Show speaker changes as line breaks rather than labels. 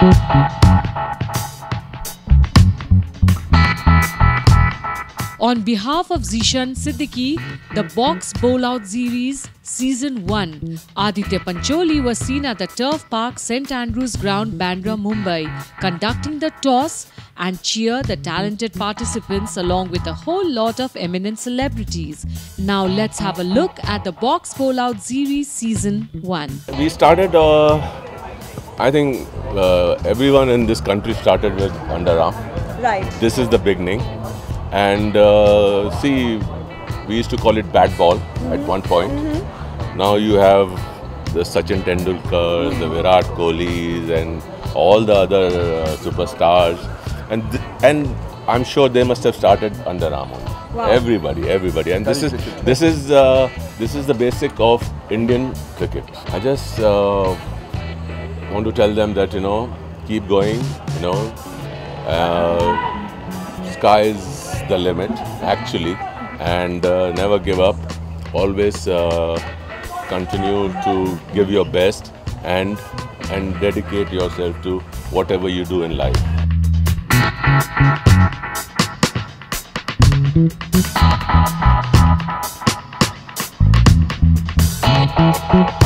On behalf of Zishan Siddiqui, the Box Bowlout Series Season 1, Aditya Pancholi was seen at the Turf Park St Andrews Ground, Bandra, Mumbai, conducting the toss and cheer the talented participants along with a whole lot of eminent celebrities. Now let's have a look at the Box Bowlout Series Season 1.
We started, I think everyone in this country started with underarm.
Right.
This is the beginning. And see, we used to call it bat ball at one point. Now you have the Sachin Tendulkar, the Virat Kohlis and all the other superstars. And I'm sure they must have started underarm.
Wow.
Everybody. And this is the basic of Indian cricket. I just want to tell them that, keep going, sky's the limit actually, and never give up. Always continue to give your best and dedicate yourself to whatever you do in life.